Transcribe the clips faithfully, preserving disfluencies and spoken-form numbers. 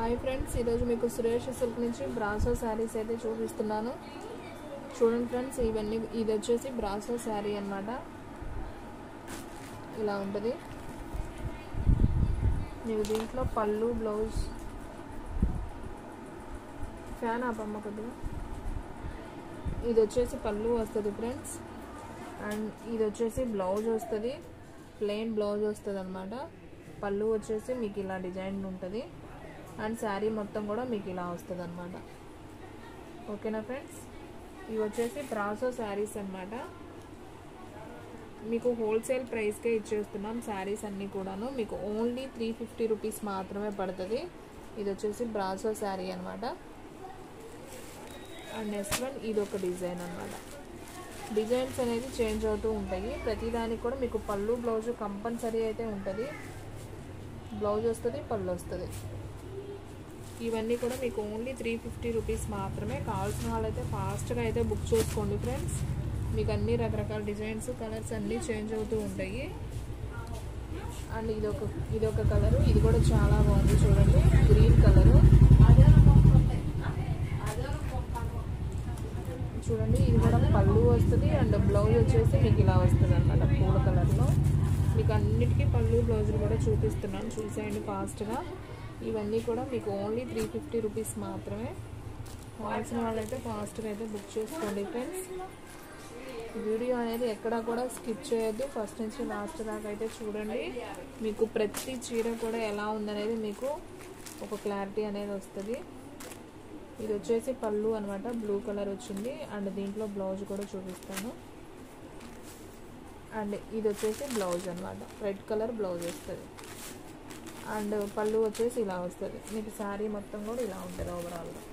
Hi friends, ఈరోజు మీకు సురేష్ సిల్క్ నుంచి బ్రాసో శారీస్ అయితే చూపిస్తున్నాను. చూడండి ఫ్రెండ్స్, ఇవన్నీ ఇది వచ్చేసి బ్రాసో శారీ అన్నమాట. ఇలా ఉంటుంది. మీకు దీంట్లో పళ్ళు, బ్లౌజ్, ఫ్యాన్ ఆపమ్మ కొద్దిగా. ఇది వచ్చేసి పళ్ళు వస్తుంది ఫ్రెండ్స్, అండ్ ఇది వచ్చేసి బ్లౌజ్ వస్తుంది. ప్లెయిన్ బ్లౌజ్ వస్తుంది అన్నమాట. పళ్ళు వచ్చేసి మీకు ఇలా డిజైన్ ఉంటుంది, అండ్ శారీ మొత్తం కూడా మీకు ఇలా వస్తుంది అన్నమాట. ఓకేనా ఫ్రెండ్స్, ఇవి వచ్చేసి బ్రాసో శారీస్ అన్నమాట. మీకు హోల్సేల్ ప్రైస్కే ఇచ్చేస్తున్నాం శారీస్ అన్నీ కూడాను. మీకు ఓన్లీ త్రీ ఫిఫ్టీ రూపీస్ మాత్రమే పడుతుంది. ఇది వచ్చేసి బ్రాసో శారీ అన్నమాట. అండ్ నెక్స్ట్ వన్ ఇది ఒక డిజైన్ అన్నమాట. డిజైన్స్ అనేది చేంజ్ అవుతూ ఉంటాయి. ప్రతిదానికి కూడా మీకు పళ్ళు, బ్లౌజ్ కంపల్సరీ అయితే ఉంటుంది. బ్లౌజ్ వస్తుంది, పళ్ళు వస్తుంది. ఇవన్నీ కూడా మీకు ఓన్లీ త్రీ ఫిఫ్టీ రూపీస్ మాత్రమే. కావాల్సిన వాళ్ళైతే ఫాస్ట్గా అయితే బుక్ చేసుకోండి ఫ్రెండ్స్. మీకు అన్ని రకరకాల డిజైన్స్, కలర్స్ అన్నీ చేంజ్ అవుతూ ఉంటాయి. అండ్ ఇదొక ఇదొక కలరు, ఇది కూడా చాలా బాగుంది చూడండి, గ్రీన్ కలరు చూడండి. ఇది కూడా పళ్ళు వస్తుంది, అండ్ బ్లౌజ్ వచ్చేసి మీకు ఇలా వస్తుంది అన్నమాట పూల కలర్లో. మీకు అన్నిటికీ పళ్ళు, బ్లౌజులు కూడా చూపిస్తున్నాను, చూసేయండి ఫాస్ట్గా. ఇవన్నీ కూడా మీకు ఓన్లీ త్రీ ఫిఫ్టీ రూపీస్ మాత్రమే. కావాల్సిన వాళ్ళైతే ఫాస్ట్గా అయితే బుక్ చేసుకోండి ఫ్రెండ్స్. వీడియో అనేది ఎక్కడా కూడా స్కిప్ చేయొద్దు, ఫస్ట్ నుంచి లాస్ట్ దాకా అయితే చూడండి. మీకు ప్రతి చీర కూడా ఎలా ఉందనేది మీకు ఒక క్లారిటీ అనేది వస్తుంది. ఇది వచ్చేసి పళ్ళు అనమాట, బ్లూ కలర్ వచ్చింది, అండ్ దీంట్లో బ్లౌజ్ కూడా చూపిస్తాను. అండ్ ఇది వచ్చేసి బ్లౌజ్ అనమాట, రెడ్ కలర్ బ్లౌజ్ వస్తుంది. అండ్ పళ్ళు వచ్చేసి ఇలా వస్తుంది. మీకు శారీ మొత్తం కూడా ఇలా ఉంటుంది ఓవరాల్గా.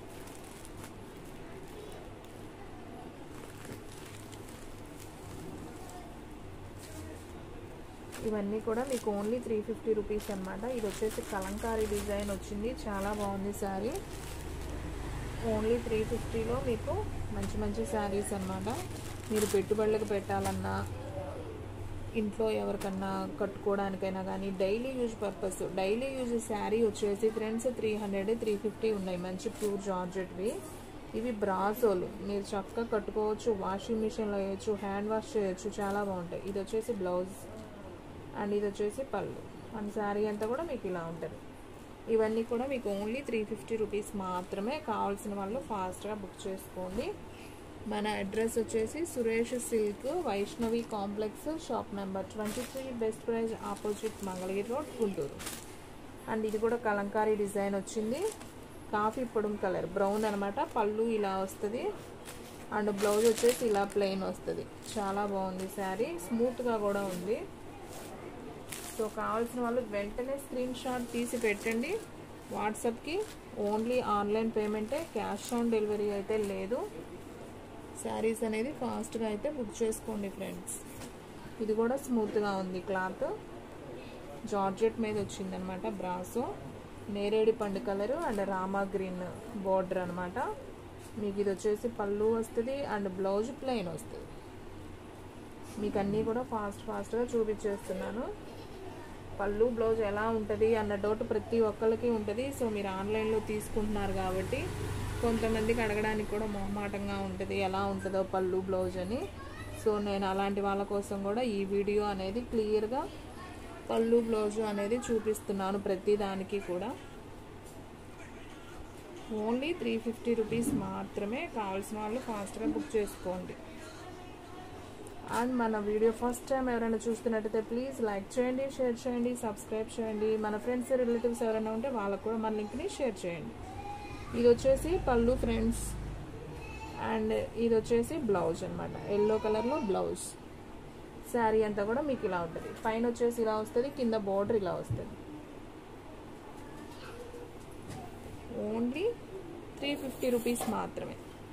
ఇవన్నీ కూడా మీకు ఓన్లీ త్రీ ఫిఫ్టీ రూపీస్ అనమాట. ఇది వచ్చేసి కలంకారీ డిజైన్ వచ్చింది, చాలా బాగుంది శారీ. ఓన్లీ త్రీ ఫిఫ్టీలో మీకు మంచి మంచి శారీస్ అనమాట. మీరు పెట్టుబడులకు పెట్టాలన్నా, ఇంట్లో ఎవరికన్నా కట్టుకోవడానికైనా కానీ, daily use purpose daily use sari వచ్చేసి friends three hundred three fifty ఉన్నాయి. మంచి ప్యూర్ జార్జెట్వి. ఇవి బ్రాసోలు, మీరు చక్కగా కట్టుకోవచ్చు, వాషింగ్ మిషన్లో వేయచ్చు, హ్యాండ్ వాష్ చేయొచ్చు, చాలా బాగుంటాయి. ఇది వచ్చేసి బ్లౌజ్, అండ్ ఇది వచ్చేసి పళ్ళు, అండ్ శారీ అంతా కూడా మీకు ఇలా ఉంటుంది. ఇవన్నీ కూడా మీకు ఓన్లీ త్రీ ఫిఫ్టీ రూపీస్ మాత్రమే. కావాల్సిన వాళ్ళు ఫాస్ట్గా బుక్ చేసుకోండి. మన అడ్రస్ వచ్చేసి Suresh Silk, Vaishnavi complex, shop number twenty three, best price opposite, Mangalagiri road, Guntur. And ఇది కూడా కలంకారీ డిజైన్ వచ్చింది, కాఫీ పొడుం కలర్ బ్రౌన్ అనమాట. పళ్ళు ఇలా వస్తుంది, అండ్ బ్లౌజ్ వచ్చేసి ఇలా ప్లెయిన్ వస్తుంది. చాలా బాగుంది శారీ, స్మూత్గా కూడా ఉంది. సో కావాల్సిన వాళ్ళు వెంటనే స్క్రీన్ షాట్ తీసి పెట్టండి వాట్సాప్కి. ఓన్లీ ఆన్లైన్ పేమెంటే, క్యాష్ ఆన్ డెలివరీ అయితే లేదు. శారీస్ అనేది ఫాస్ట్గా అయితే బుక్ చేసుకోండి ఫ్రెండ్స్. ఇది కూడా స్మూత్గా ఉంది క్లాత్, జార్జెట్ మీద వచ్చిందనమాట. బ్రాసో నేరేడి పండు కలరు అండ్ రామా గ్రీన్ బోర్డర్ అనమాట. మీకు ఇది వచ్చేసి పళ్ళు వస్తుంది, అండ్ బ్లౌజ్ ప్లెయిన్ వస్తుంది. మీకు అన్నీ కూడా ఫాస్ట్ ఫాస్ట్గా చూపించేస్తున్నాను. పళ్ళు, బ్లౌజ్ ఎలా ఉంటుంది అన్న డౌట్ ప్రతి ఒక్కరికి ఉంటుంది. సో మీరు ఆన్లైన్లో తీసుకుంటున్నారు కాబట్టి కొంతమందికి అడగడానికి కూడా మొహమాటంగా ఉంటుంది, ఎలా ఉంటుందో పళ్ళు, బ్లౌజ్ అని. సో నేను అలాంటి వాళ్ళ కోసం కూడా ఈ వీడియో అనేది క్లియర్గా పళ్ళు, బ్లౌజ్ అనేది చూపిస్తున్నాను ప్రతి దానికి కూడా. ఓన్లీ త్రీ ఫిఫ్టీ రూపీస్ మాత్రమే. కావాల్సిన వాళ్ళు ఫాస్ట్గా బుక్ చేసుకోండి. అండ్ మన వీడియో ఫస్ట్ టైం ఎవరైనా చూస్తున్నట్టయితే ప్లీజ్ లైక్ చేయండి, షేర్ చేయండి, సబ్స్క్రైబ్ చేయండి. మన ఫ్రెండ్స్, రిలేటివ్స్ ఎవరైనా ఉంటే వాళ్ళకు కూడా మన లింక్ని షేర్ చేయండి. ఇది వచ్చేసి పళ్ళు ఫ్రెండ్స్, అండ్ ఇది వచ్చేసి బ్లౌజ్ అనమాట, ఎల్లో కలర్లో బ్లౌజ్. శారీ అంతా కూడా మీకు ఇలా ఉంటుంది. పైన వచ్చేసి ఇలా వస్తుంది, కింద బోర్డర్ ఇలా వస్తుంది. ఓన్లీ త్రీ ఫిఫ్టీ రూపీస్ మాత్రమే.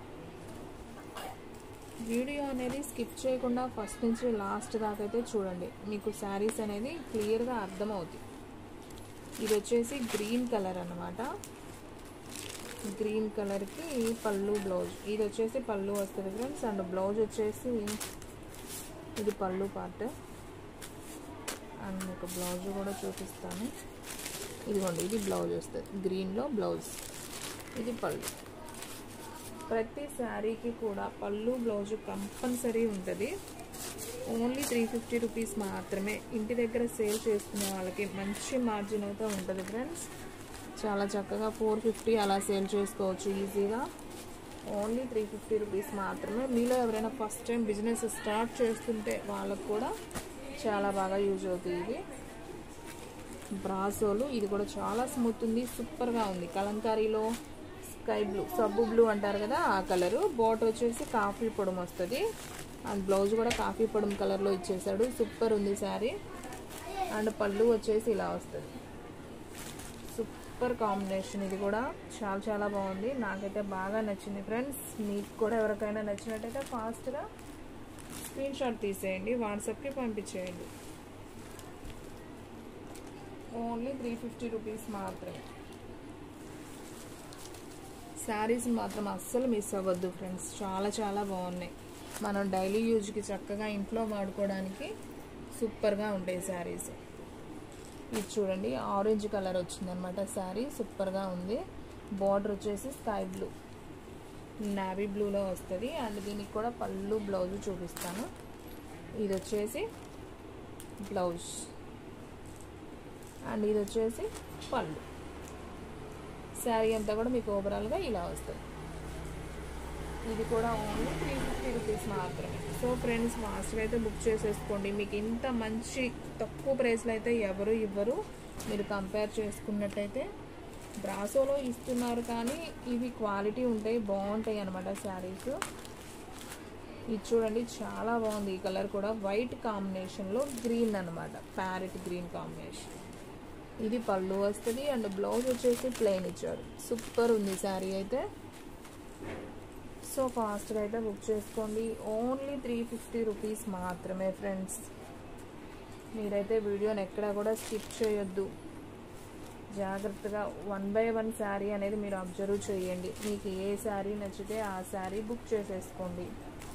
వీడియో అనేది స్కిప్ చేయకుండా ఫస్ట్ నుంచి లాస్ట్ దాకా అయితే చూడండి, మీకు శారీస్ అనేది క్లియర్గా అర్థమవుతుంది. ఇది వచ్చేసి గ్రీన్ కలర్ అన్నమాట. గ్రీన్ కలర్కి పళ్ళు, బ్లౌజ్. ఇది వచ్చేసి పళ్ళు వస్తుంది ఫ్రెండ్స్, అండ్ బ్లౌజ్ వచ్చేసి ఇది పళ్ళు పార్ట్. అండ్ మీకు బ్లౌజ్ కూడా చూపిస్తాను. ఇదిగోండి, ఇది బ్లౌజ్ వస్తుంది, గ్రీన్లో బ్లౌజ్, ఇది పళ్ళు. ప్రతి శారీకి కూడా పళ్ళు బ్లౌజు కంపల్సరీ ఉంటుంది. ఓన్లీ త్రీ ఫిఫ్టీ రూపీస్ మాత్రమే. ఇంటి దగ్గర సేల్ చేసుకునే వాళ్ళకి మంచి మార్జిన్ అయితే ఉంటుంది ఫ్రెండ్స్. చాలా చక్కగా ఫోర్ ఫిఫ్టీ అలా సేల్ చేసుకోవచ్చు ఈజీగా. ఓన్లీ త్రీ ఫిఫ్టీ రూపీస్ మాత్రమే. మీలో ఎవరైనా ఫస్ట్ టైం బిజినెస్ స్టార్ట్ చేస్తుంటే వాళ్ళకు కూడా చాలా బాగా యూజ్ అవుతుంది. ఇది బ్రాసోలు, ఇది కూడా చాలా స్మూత్ ఉంది, సూపర్గా ఉంది. కలంకారీలో స్కై బ్లూ, సబ్బు బ్లూ అంటారు కదా, ఆ కలరు. బార్డర్ వచ్చేసి కాఫీ పొడుము వస్తుంది అండ్ బ్లౌజ్ కూడా కాఫీ పొడుము కలర్లో ఇచ్చేసాడు. సూపర్ ఉంది శారీ. అండ్ పళ్ళు వచ్చేసి ఇలా వస్తుంది. సూపర్ కాంబినేషన్, ఇది కూడా చాలా చాలా బాగుంది. నాకైతే బాగా నచ్చింది ఫ్రెండ్స్. మీకు కూడా ఎవరికైనా నచ్చినట్టయితే ఫాస్ట్గా స్క్రీన్ షాట్ తీసేయండి, వాట్సాప్కి పంపించేయండి. ఓన్లీ త్రీ ఫిఫ్టీ రూపీస్ మాత్రమే. శారీస్ మాత్రం అస్సలు మిస్ అవ్వద్దు ఫ్రెండ్స్, చాలా చాలా బాగున్నాయి. మనం డైలీ యూజ్కి చక్కగా ఇంట్లో వాడుకోవడానికి సూపర్గా ఉంటాయి శారీస్. ఇది చూడండి, ఆరెంజ్ కలర్ వచ్చిందనమాట శారీ, సూపర్గా ఉంది. బార్డర్ వచ్చేసి స్కై బ్లూ, నావీ బ్లూలో వస్తుంది. అండ్ దీనికి కూడా పళ్ళు బ్లౌజ్ చూపిస్తాను. ఇది వచ్చేసి బ్లౌజ్ అండ్ ఇది వచ్చేసి పళ్ళు. శారీ అంతా కూడా మీకు ఓవరాల్గా ఇలా వస్తుంది. ఇది కూడా ఓన్లీ త్రీ ఫిఫ్టీ రూపీస్ మాత్రమే. సో ఫ్రెండ్స్, ఫాస్ట్గా అయితే బుక్ చేసేసుకోండి. మీకు ఇంత మంచి తక్కువ ప్రైస్లో అయితే ఎవరు ఇవ్వరు. మీరు కంపేర్ చేసుకున్నట్టయితే బ్రాసోలో ఇస్తున్నారు, కానీ ఇవి క్వాలిటీ ఉంటాయి, బాగుంటాయి అన్నమాట శారీస్. ఇది చూడండి, చాలా బాగుంది. ఈ కలర్ కూడా వైట్ కాంబినేషన్లో గ్రీన్ అనమాట, ప్యారెట్ గ్రీన్ కాంబినేషన్. ఇది పళ్ళు వస్తుంది అండ్ బ్లౌజ్ వచ్చేసి ప్లెయిన్ ఇచ్చారు. సూపర్ ఉంది శారీ అయితే. సో ఫాస్ట్గా అయితే బుక్ చేసుకోండి. ఓన్లీ త్రీ ఫిఫ్టీ రూపీస్ మాత్రమే ఫ్రెండ్స్. మీరైతే వీడియోని ఎక్కడా కూడా స్కిప్ చేయొద్దు. జాగ్రత్తగా వన్ బై వన్ శారీ అనేది మీరు అబ్జర్వ్ చేయండి. మీకు ఏ శారీ నచ్చితే ఆ శారీ బుక్ చేసేసుకోండి.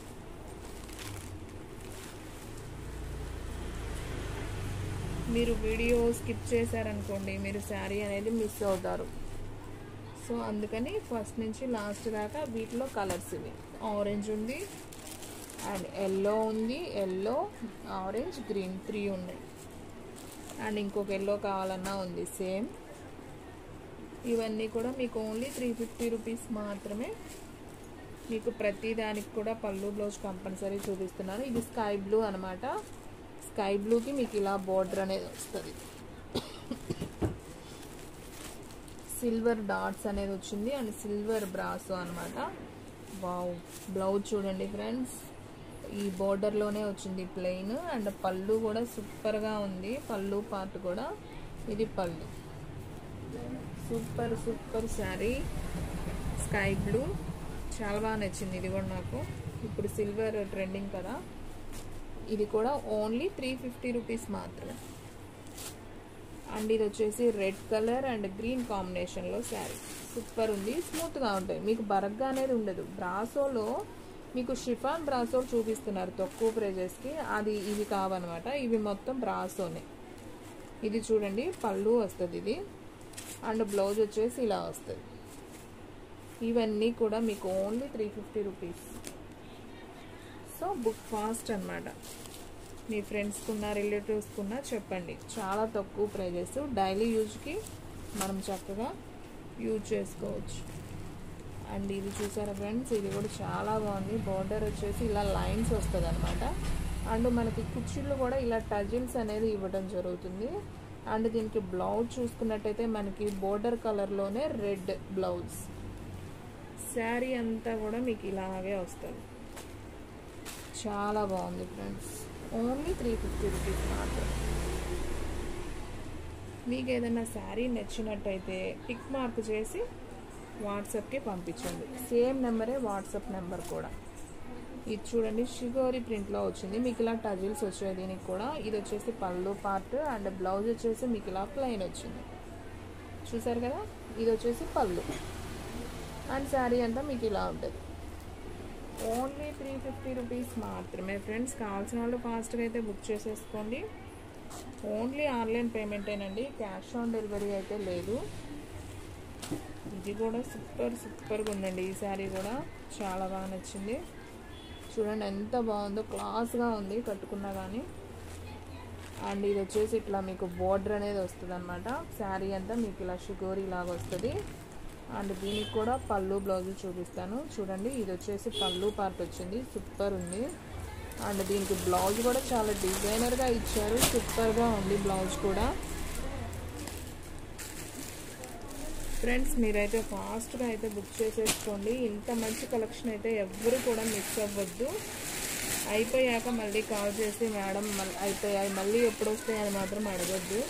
మీరు వీడియో స్కిప్ చేశారనుకోండి, మీరు శారీ అనేది మిస్ అవుతారు. సో అందుకని ఫస్ట్ నుంచి లాస్ట్ దాకా వీటిలో కలర్స్ ఇవి. ఆరెంజ్ ఉంది అండ్ ఎల్లో ఉంది, ఎల్లో, ఆరెంజ్, గ్రీన్ త్రీ ఉన్నాయి. అండ్ ఇంకొక ఎల్లో కావాలన్నా ఉంది సేమ్. ఇవన్నీ కూడా మీకు ఓన్లీ త్రీ ఫిఫ్టీ రూపీస్ మాత్రమే. మీకు ప్రతి దానికి కూడా పళ్ళు బ్లౌజ్ కంపల్సరీ చూపిస్తున్నాను. ఇది స్కై బ్లూ అనమాట. స్కై బ్లూకి మీకు ఇలా బార్డర్ అనేది వస్తుంది, సిల్వర్ డాట్స్ అనేది వచ్చింది అండ్ సిల్వర్ బ్రాసో అనమాట. వావ్, బ్లౌజ్ చూడండి ఫ్రెండ్స్, ఈ బార్డర్లోనే వచ్చింది ప్లెయిన్. అండ్ పళ్ళు కూడా సూపర్గా ఉంది, పళ్ళు పార్ట్ కూడా. ఇది పళ్ళు, super super sari. Sky blue చాలా బాగా నచ్చింది. ఇది కూడా నాకు ఇప్పుడు సిల్వర్ ట్రెండింగ్ కదా. ఇది కూడా ఓన్లీ త్రీ ఫిఫ్టీ రూపీస్ మాత్రమే. అండ్ ఇది వచ్చేసి రెడ్ కలర్ అండ్ గ్రీన్ కాంబినేషన్లో శారీ. సూపర్ ఉంది, స్మూత్గా ఉంటాయి, మీకు బరగ్గా అనేది ఉండదు. బ్రాసోలో మీకు షిఫాన్ బ్రాసో చూపిస్తున్నారు తక్కువ ప్రైజెస్కి, అది ఇవి కావన్నమాట. ఇవి మొత్తం బ్రాసోనే. ఇది చూడండి, పళ్ళు వస్తుంది ఇది అండ్ బ్లౌజ్ వచ్చేసి ఇలా వస్తుంది. ఇవన్నీ కూడా మీకు only three fifty rupees. So book fast అనమాట. మీ ఫ్రెండ్స్కున్నా రిలేటివ్స్కున్నా చెప్పండి. చాలా తక్కువ ప్రైజెస్, డైలీ యూజ్కి మనం చక్కగా యూజ్ చేసుకోవచ్చు. అండ్ ఇది చూసారా ఫ్రెండ్స్, ఇది కూడా చాలా బాగుంది. బార్డర్ వచ్చేసి ఇలా లైన్స్ వస్తుంది అనమాట. అండ్ మనకి కుర్చీలు కూడా ఇలా టజిల్స్ అనేది ఇవ్వడం జరుగుతుంది. అండ్ దీనికి బ్లౌజ్ చూసుకున్నట్టయితే మనకి బోర్డర్ కలర్లోనే రెడ్ బ్లౌజ్. శారీ అంతా కూడా మీకు ఇలాగే వస్తుంది. చాలా బాగుంది friends. Only three fifty rupees మాత్రం. మీకు ఏదైనా శారీ నచ్చినట్టయితే టిక్ మార్క్ చేసి వాట్సాప్కి పంపించండి. సేమ్ నెంబరే వాట్సాప్ నెంబర్ కూడా. ఇది చూడండి, షిగోరి ప్రింట్లో వచ్చింది. మీకు ఇలా టజిల్స్ వచ్చాయి దీనికి కూడా. ఇది వచ్చేసి పళ్ళు పార్ట్ అండ్ బ్లౌజ్ వచ్చేసి మీకు ఇలా ప్లెయిన్ వచ్చింది. చూసారు కదా, ఇది వచ్చేసి పళ్ళు అండ్ శారీ అంతా మీకు ఇలా ఉంటుంది. ఓన్లీ త్రీ ఫిఫ్టీ రూపీస్ మాత్రమే ఫ్రెండ్స్. కావాల్సిన వాళ్ళు ఫాస్ట్గా అయితే బుక్ చేసేసుకోండి. ఓన్లీ ఆన్లైన్ పేమెంటేనండి, క్యాష్ ఆన్ డెలివరీ అయితే లేదు. ఇది కూడా సూపర్ సూపర్గా ఉందండి. ఈ శారీ కూడా చాలా బాగా నచ్చింది. చూడండి ఎంత బాగుందో, క్లాస్గా ఉంది కట్టుకున్నా కానీ. అండ్ ఇది వచ్చేసి ఇట్లా మీకు బోర్డర్ అనేది వస్తుంది అనమాట. శారీ అంతా మీకు ఇలా షిగోరీ లాగా వస్తుంది. అండ్ దీనికి కూడా పళ్ళు బ్లౌజ్ చూపిస్తాను చూడండి. ఇది వచ్చేసి పళ్ళు పార్ట్ వచ్చింది, సూపర్ ఉంది. అండ్ దీనికి బ్లౌజ్ కూడా చాలా డిజైనర్గా ఇచ్చారు, సూపర్గా ఉంది బ్లౌజ్ కూడా. ఫ్రెండ్స్ మీరైతే ఫాస్ట్గా అయితే బుక్ చేసేసుకోండి. ఇంత మంచి కలెక్షన్ అయితే ఎవ్వరు కూడా మిస్ అవ్వద్దు. అయిపోయాక మళ్ళీ కాల్ చేసి మేడం మళ్ళీ అయిపోయాయి మళ్ళీ ఎప్పుడు వస్తాయని మాత్రం అడగద్దు.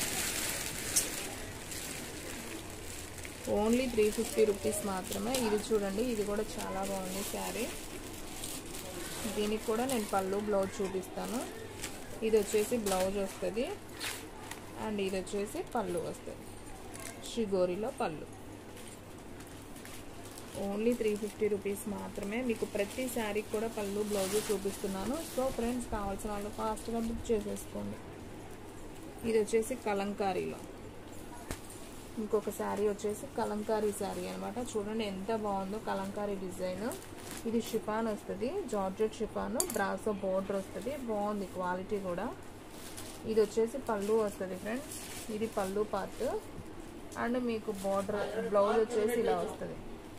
ఓన్లీ త్రీ ఫిఫ్టీ రూపీస్ మాత్రమే. ఇది చూడండి, ఇది కూడా చాలా బాగుంది శారీ. దీనికి కూడా నేను పళ్ళు బ్లౌజ్ చూపిస్తాను. ఇది వచ్చేసి బ్లౌజ్ వస్తుంది అండ్ ఇది వచ్చేసి పళ్ళు వస్తుంది, షిగోరిలో పళ్ళు. ఓన్లీ త్రీ ఫిఫ్టీ రూపీస్ మాత్రమే. మీకు ప్రతి శారీకి కూడా పళ్ళు బ్లౌజ్ చూపిస్తున్నాను. సో ఫ్రెండ్స్ కావాల్సిన వాళ్ళు ఫాస్ట్గా బుక్ చేసేసుకోండి. ఇది వచ్చేసి కలంకారీలో ఇంకొక శారీ వచ్చేసి కలంకారీ శారీ అనమాట. చూడండి ఎంత బాగుందో కలంకారీ డిజైన్. ఇది షిఫాన్ వస్తుంది, జార్జెట్ షిఫాన్, బ్రాసో బోర్డర్ వస్తుంది, బాగుంది క్వాలిటీ కూడా. ఇది వచ్చేసి పళ్ళు వస్తుంది ఫ్రెండ్స్, ఇది పళ్ళు పార్ట్. అండ్ మీకు బోర్డర్ బ్లౌజ్ వచ్చేసి ఇలా వస్తుంది.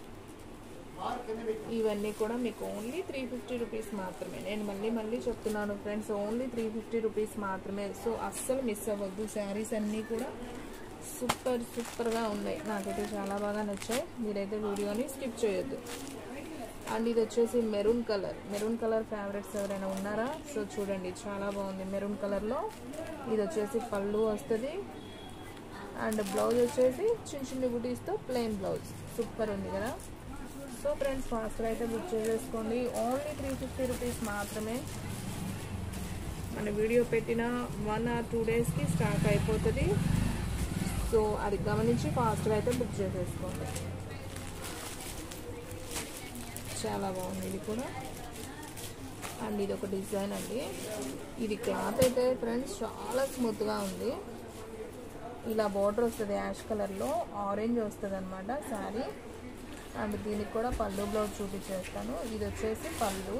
ఇవన్నీ కూడా మీకు ఓన్లీ త్రీ ఫిఫ్టీ రూపీస్ మాత్రమే. నేను మళ్ళీ మళ్ళీ చెప్తున్నాను friends, only three fifty rupees మాత్రమే. సో అస్సలు మిస్ అవ్వద్దు. శారీస్ అన్నీ కూడా సూపర్ సూపర్గా ఉన్నాయి, నాకైతే చాలా బాగా నచ్చాయి. మీరైతే వీడియోని స్కిప్ చేయొద్దు. అండ్ ఇది వచ్చేసి maroon colour, maroon colour favourites ఎవరైనా ఉన్నారా? సో చూడండి చాలా బాగుంది మెరూన్ కలర్లో. ఇది వచ్చేసి పళ్ళు వస్తుంది అండ్ బ్లౌజ్ వచ్చేసి చిన్న చిన్న బుటీస్తో ప్లెయిన్ బ్లౌజ్, సూపర్ ఉంది కదా. సో ఫ్రెండ్స్ ఫాస్ట్గా అయితే బుక్ చేసేసుకోండి. ఓన్లీ త్రీ ఫిఫ్టీ రూపీస్ మాత్రమే. మన వీడియో పెట్టిన వన్ ఆర్ టూ డేస్కి స్టాక్ అయిపోతుంది. సో అది గమనించి ఫాస్ట్గా అయితే బుక్ చేసేసుకోండి. చాలా బాగుంది ఇది కూడా. అండ్ ఇది ఒక డిజైన్ అండి. ఇది క్లాత్ అయితే ఫ్రెండ్స్ చాలా స్మూత్గా ఉంది. ఇలా బోర్డర్ వస్తుంది యాష్ కలర్లో, ఆరెంజ్ వస్తుంది అనమాట శారీ. అండ్ దీనికి కూడా పళ్ళు బ్లౌజ్ చూపించేస్తాను. ఇది వచ్చేసి పళ్ళు,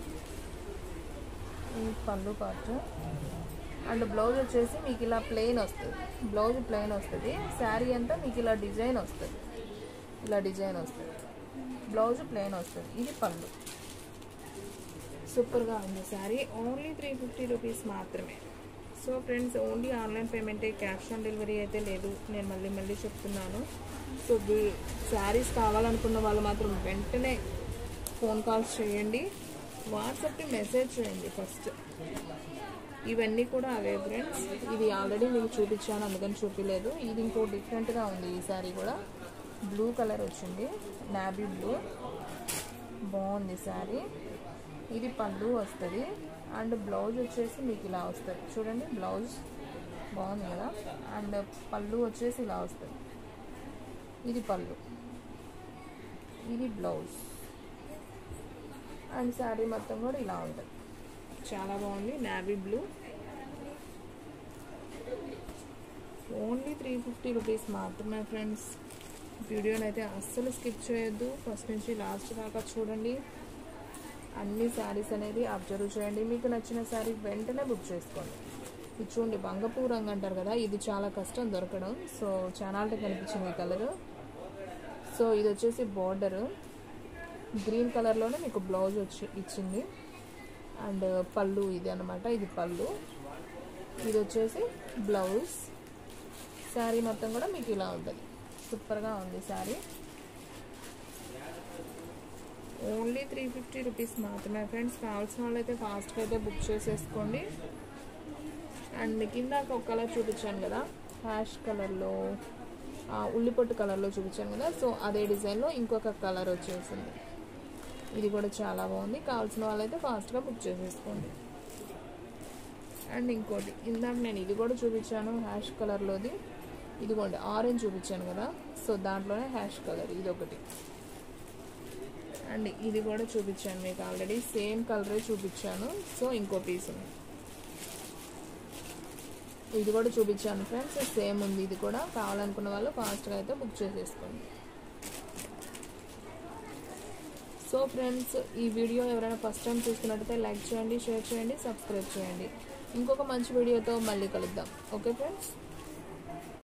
ఈ పళ్ళు పార్ట్. అండ్ బ్లౌజ్ వచ్చేసి మీకు ఇలా ప్లెయిన్ వస్తుంది, బ్లౌజ్ ప్లెయిన్ వస్తుంది. శారీ అంతా మీకు ఇలా డిజైన్ వస్తుంది, ఇలా డిజైన్ వస్తుంది, బ్లౌజ్ ప్లెయిన్ వస్తుంది. ఇది పళ్ళు, సూపర్గా ఉంది sari. Only three fifty rupees మాత్రమే. సో ఫ్రెండ్స్ ఓన్లీ ఆన్లైన్ పేమెంటే, క్యాష్ ఆన్ డెలివరీ అయితే లేదు, నేను మళ్ళీ మళ్ళీ చెప్తున్నాను. సో శారీస్ కావాలనుకున్న వాళ్ళు మాత్రం వెంటనే ఫోన్ కాల్స్ చేయండి, వాట్సాప్కి మెసేజ్ చేయండి ఫస్ట్. ఇవన్నీ కూడా అవే ఫ్రెండ్స్. ఇది ఆల్రెడీ మీకు చూపించాను అందుకని చూపించలేదు. ఇది ఇంకో డిఫరెంట్గా ఉంది. ఈ శారీ కూడా బ్లూ కలర్ వచ్చింది, నావీ బ్లూ, బాగుంది శారీ. ఇది పళ్ళు వస్తుంది అండ్ బ్లౌజ్ వచ్చేసి మీకు ఇలా వస్తుంది చూడండి, బ్లౌజ్ బాగుంది కదా. అండ్ పళ్ళు వచ్చేసి ఇలా వస్తుంది, ఇది పళ్ళు, ఇది బ్లౌజ్. అండ్ శారీ మొత్తం కూడా ఇలా ఉంటుంది, చాలా బాగుంది navy blue. Only three fifty rupees మాత్రమే ఫ్రెండ్స్. వీడియోని అయితే అస్సలు స్కిప్ చేయొద్దు, ఫస్ట్ నుంచి లాస్ట్ దాకా చూడండి. అన్ని శారీస్ అనేది అబ్జర్వ్ చేయండి. మీకు నచ్చిన శారీ వెంటనే బుక్ చేసుకోండి. ఇది చూడండి బంగపూ రంగు అంటారు కదా, ఇది చాలా కష్టం దొరకడం. సో చాలా కనిపించింది ఈ కలర్. సో ఇది వచ్చేసి బోర్డర్ గ్రీన్ కలర్లోనే మీకు బ్లౌజ్ వచ్చి ఇచ్చింది. అండ్ పళ్ళు ఇది అనమాట, ఇది పళ్ళు, ఇది వచ్చేసి బ్లౌజ్. శారీ మొత్తం కూడా మీకు ఇలా ఉంటుంది, సూపర్గా ఉంది sari. Only three fifty rupees మాత్రమే ఫ్రెండ్స్. కావాల్సిన వాళ్ళు అయితే ఫాస్ట్గా అయితే బుక్ చేసేసుకోండి. అండ్ కింద ఒక కలర్ చూపించాను కదా హ్యాష్ కలర్లో, ఉల్లిపొట్టు కలర్లో చూపించాను కదా, సో అదే డిజైన్లో ఇంకొక కలర్ వచ్చేసింది. ఇది కూడా చాలా బాగుంది. కావాల్సిన వాళ్ళైతే ఫాస్ట్గా బుక్ చేసేసుకోండి. అండ్ ఇంకోటి ఇందాక నేను ఇది కూడా చూపించాను హ్యాష్ కలర్లోది, ఇదిగోండి ఆరెంజ్ చూపించాను కదా, సో దాంట్లోనే హ్యాష్ కలర్ ఇది ఒకటి. అండ్ ఇది కూడా చూపించాను మీకు ఆల్రెడీ, సేమ్ కలరే చూపించాను. సో ఇంకో పీస్ ఉంది. ఇది కూడా చూపించాను ఫ్రెండ్స్, సేమ్ ఉంది. ఇది కూడా కావాలనుకున్న వాళ్ళు ఫాస్ట్గా అయితే బుక్ చేసేసుకోండి. సో ఫ్రెండ్స్, ఈ వీడియో ఎవరైనా ఫస్ట్ టైం చూస్తున్నట్టయితే లైక్ చేయండి, షేర్ చేయండి, సబ్స్క్రైబ్ చేయండి. ఇంకొక మంచి వీడియోతో మళ్ళీ కలుద్దాం. Okay friends.